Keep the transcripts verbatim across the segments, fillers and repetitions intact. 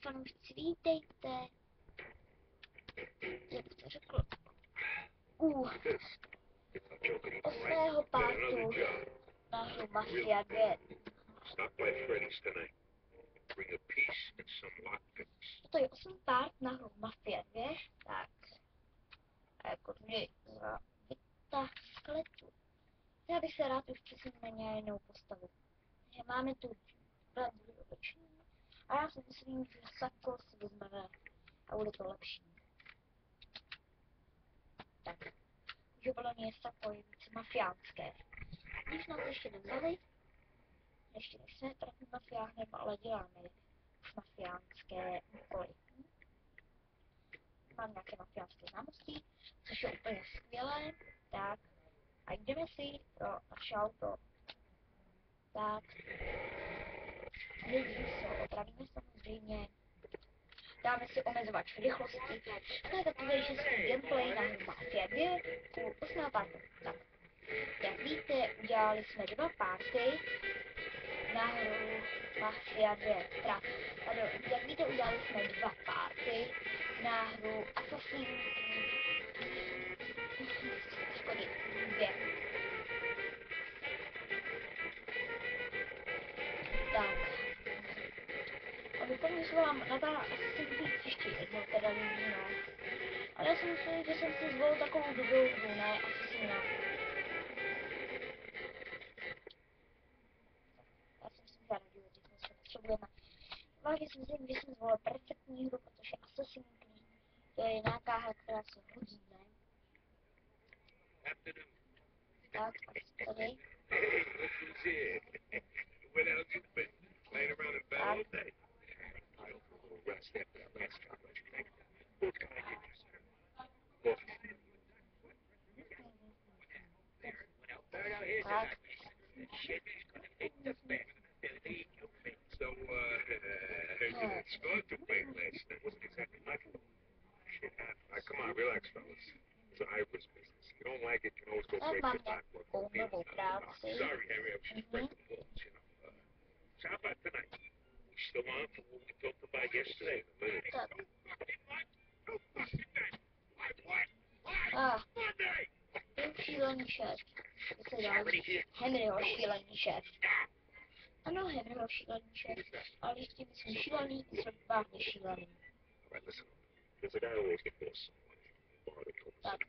fanoušci, vítejte. Jak to řekl? U osmého pártu na hru Mafia dva. To je osmý párt na hru Mafia dva, tak. A jako vždy za Vita skeletu. Já bych se rád už přesunul na jinou postavu. Že máme tu Bradley oblečení a já si myslím, že Sako si vezmeme a bude to lepší. Tak, že podle mě Sako je více mafiánské. Když nás ještě nevzali, ještě nejsme trafní mafiánem, ale děláme už mafiánské úkoly. Mám nějaké mafiánské známosti, což je úplně skvělé. Tak, a jdeme si pro naše auto. Tak, nejdřív se opravíme samozřejmě. Dáme si omezovač rychlosti. To je takový český gameplay na hru Mafia dva u osmého pártu. Tak, jak víte, udělali jsme dva párty na hru Mafia dva. Teda, pardon, jak víte, udělali jsme dva párty na hru Assassin's Creed dva. Tak. A vypadně se vám na ta Assassin's Creed ještě jednou teda líbí, no. Ale já si myslím, že jsem si zvolil takovou dobrou hru, ne Assassina. Já si myslím, že radil, že to se potřebujeme. Vážně si myslím, že jsem zvolil perfektní hru, protože Assassin's Creed to je nějaká hra, která se hodí, ne? Tak, a tady. Tak. Tak. So, uh, it's fun to play last night. Wasn't exactly my fault. Shit happened. Right, come on, relax, fellas. It's an Irish business. You don't like it, you can always go break the back work. Sorry, Harry, I was just breaking the balls, you know. Uh, so how about tonight? We still on for what we talked about yesterday? Ah, ten šílený šéf. To se dá Henryho šílený šéf. Ano, Henryho šílený šéf, ale ještě myslím šílený, jsem vážně šílený. Tak.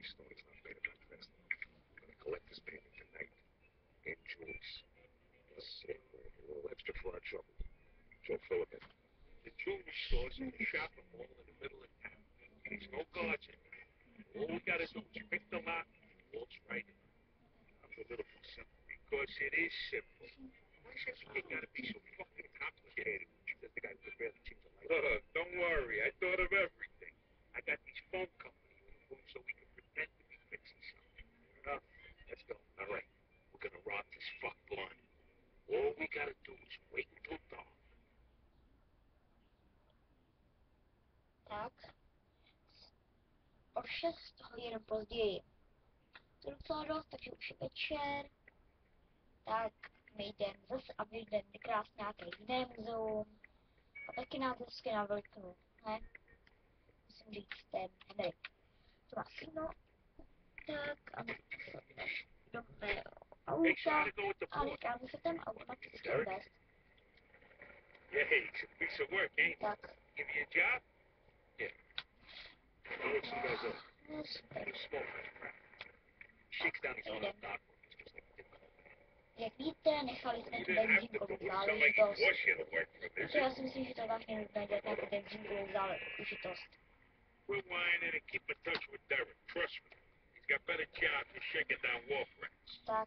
The jewelry store's in the shopping mall in the middle of town. There's no guards in there. All we gotta do is pick the lock and walk right in. I'm a little simple because it is simple. Why does everything gotta be so fucking complicated? Just the guy who barely seems to like. Uh, don't worry, I thought of everything. I got these phone company uniforms so we can pretend to be fixing something. Enough. Let's go. All right. We're gonna rob this fuck blind. All we gotta do is wait until dawn. Tak. O šest hodin později. To je docela dost, takže už je večer. Tak my jdeme zase a vyjdeme krásně nějaké jiné muzeum. A taky nás hezky navleknu, ne? Musím říct ten Henry. To má syno. Tak a my se do mého auta a necháme se ten automaticky odvést. Yeah, it's a piece of work, ain't it? Tak. Give you a job? Yeah. How much you guys owe? Super. Shakes down his own dock. Jak víte, nechali jsme tu benzínkovou záležitost. Takže já si myslím, že to je vážně nutné dělat nějakou benzínkovou záležitost. We're whining and keep in touch with Derek. Trust me. He's got better jobs than shaking down wharf rats. Tak.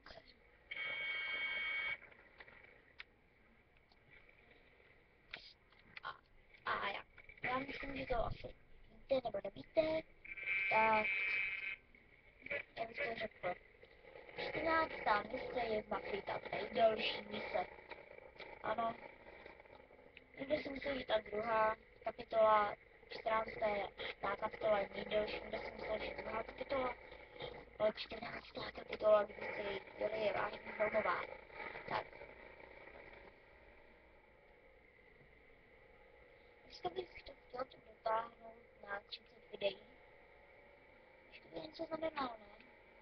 A, a já, já myslím, že to asi víte nebo nevíte. Tak. Jak bych to řekl. čtrnáctá mise je v Mafii ta nejdelší mise. Ano. Někdo si myslel, že ta druhá kapitola, čtrnáctá kapitola je nejdelší, někdo si myslel, že druhá kapitola, ale čtrnáctá kapitola, kdy se jí děli, je vážně filmová. Tak. dneska bych to chtěl to dotáhnout na třicet videí. Ještě by něco znamenalo, ne?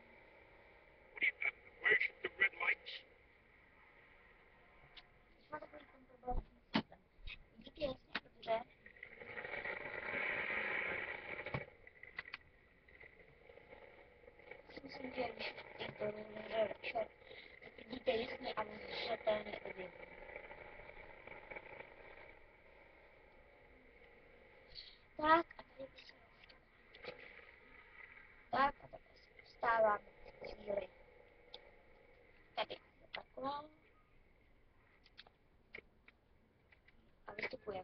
Where's the red lights? Když má takový ten problém s tím systém. Vidíte jasně, dobře. Si myslím, že když teď to rozhraje večer, tak vidíte jasně a zřetelně objeví. Tak a tady by se tak a takhle se dostáváme k cíli. Tady je takhle. A vystupujeme.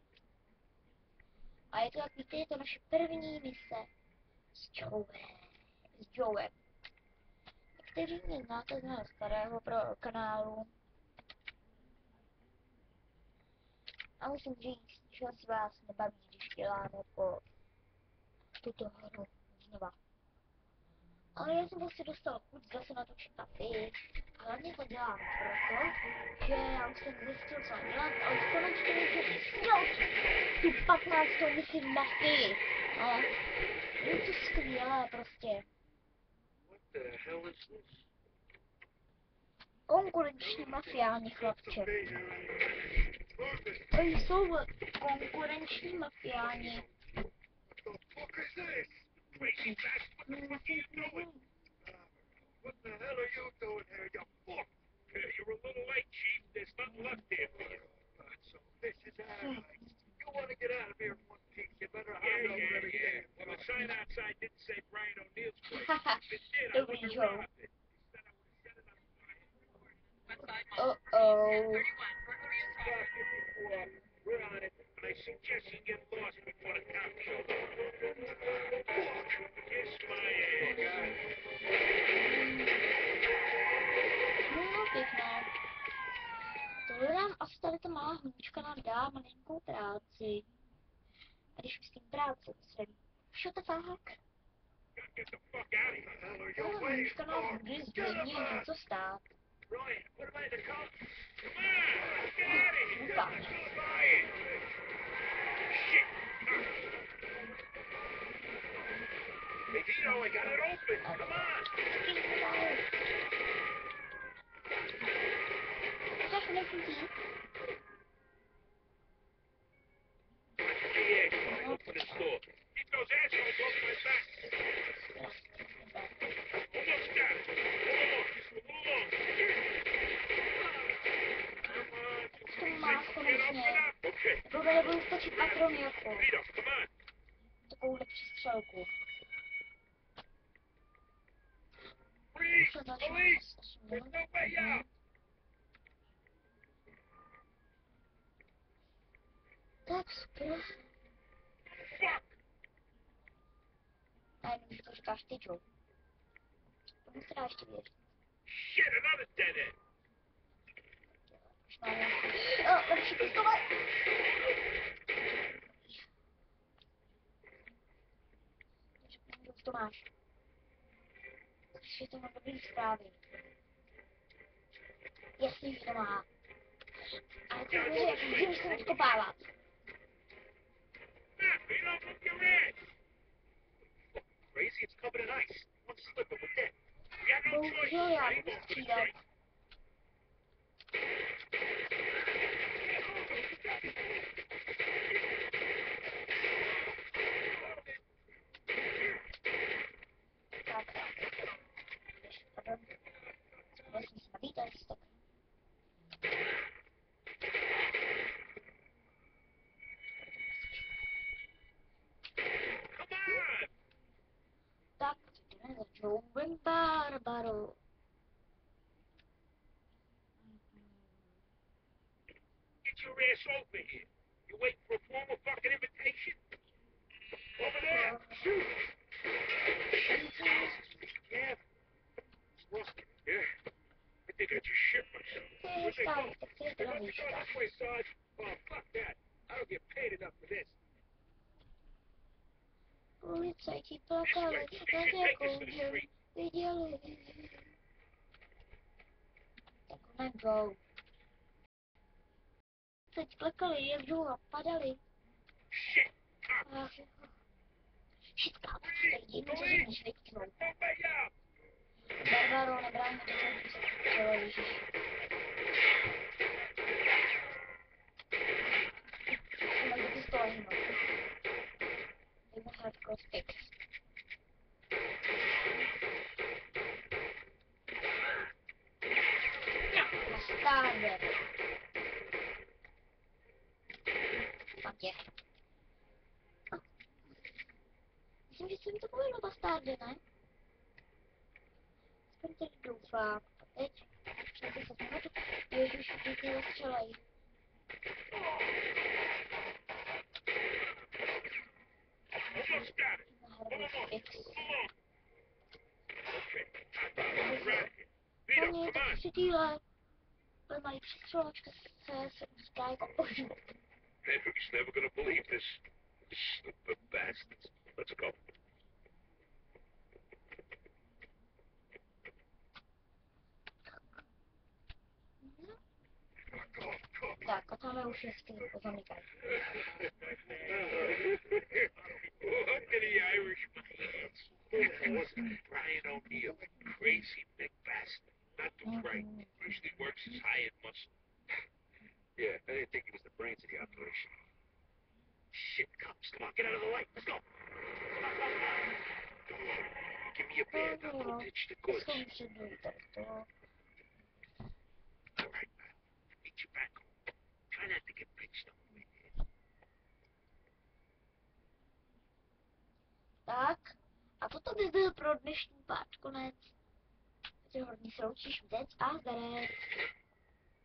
A je to, jak víte, je to naše první mise s Joem. S Joem. Někteří mě znáte z mého starého pro kanálu. A musím říct, že si vás nebaví, když děláme po tuto hru znova. Ale já jsem prostě dostal chuť zase natočit taky. A hlavně to dělám proto, že já už jsem zjistil, co mám dělat, ale konečně můžu stěl tu patnáctou misi mafii. No, je to skvělé prostě. What the hell is this? Konkurenční mafiáni, chlapče. To jsou konkurenční mafiáni. What the fuck is this? Crazy bastard, what the fuck are you doing? What the hell are you doing here, you fuck? Yeah, you're a little late, Chief. There's nothing left here for you. God, so this is our heist. You want to get out of here in one piece, you better handle yeah, everything. Yeah. Well, the sign outside didn't say Brian O'Neill's place. If it did, I Dobrý wouldn't have Joe. robbed it. Instead, I would have set it on fire. Uh-oh. Stop fifty-four. We're on it, but I suggest you get lost before the cops show up. Fuck! Kiss my ass. No, pěkné. Tohle nám asi tady ta malá hlučka nám dá malinkou práci. A když myslím práci, myslím, what the fuck? Get the fuck out of here. Hell are you Tahle waiting hlučka nás for? bude zřejmě něco stát. Ryan, what about the cops? Come on, let's get out of here. Fuck. Let's go buy it. Shit. Hey, Vito, I got it open. Come on. Kijk, even die. Yeah, open the store. Keep those assholes off my back. Almost got it. Hold on, just a little longer. Come on. To má Get open konečně. up. Okay. Tohle nebudu stačit patrony jako. Vito, come on. Takovouhle přestřelku. Freeze! To začnu Police! osm There's minut. no way out. Tak super. Fuck! Najednou, že to říkáš ty, Joe. Tomu se dá ještě věřit. Shit, another dead end. Už mám nějaký... O, lepší pistole! Joe, to máš. Takže to má dobrý zprávy. Jasně, že to má. Ale to je, jak vím, že se odkopávat. Snap, you don't move your ass. Crazy, it's covered in ice. One slip and we're dead. We got no choice. Bohužel já Hang budu on for the střídat. train. Tak, ještě, pardon. Zkusil jsem se nabít, ale tak. Come on! Tak, jdeme za Joem Barbarou. Get your ass over here. You waiting for a formal fucking invitation? Over there! Shoot! Yeah. Look, yeah. I think I just shit myself. To je Where'd they hezká go? věc, tak to je They teda must be výška. going this way, Sarge. Oh, fuck that. I don't get paid enough for this. Policajti plakali, nad jakou Joe viděli. Tak ona Joe. Teď plakali, jak Joe padali. Shit. Ach jo. Shit, kámo, co tady děje, že se můžeš vytknout. Barbaro, nebrání mi to, co se chtělo, ježiš. Jsem do pistole hnu. Jdeme hardcore fix. Bastarde. Fakt je. Myslím, že se mi to povedlo, bastarde, ne? Aspoň teď doufám. A teď? Čekaj se pamatuju. Ježiš, teď mě zastřelej. Na hardcore fix. Oni tak si týhle. Ale mají přestřelovačka se se říká jako ožu. Henry's never gonna believe this. Stupid bastards. Let's go. Tak, a tamhle už je skvělý pozamykaný. Look at the Irishman. Brian O'Neill, crazy big bastard. Not too bright. Usually works his high-end muscle. Yeah, I didn't think he was the brains of the operation. Shit, cops, come on, get out of the way. Let's go. Give me a band, I'll go ditch the goods. Jsou předují tak to. All right, man. Meet you back home. Try not to get pitched on the way there. Tak, a toto by byl pro dnešní páč konec. Takže hodně se loučíš, vdec a zdarec.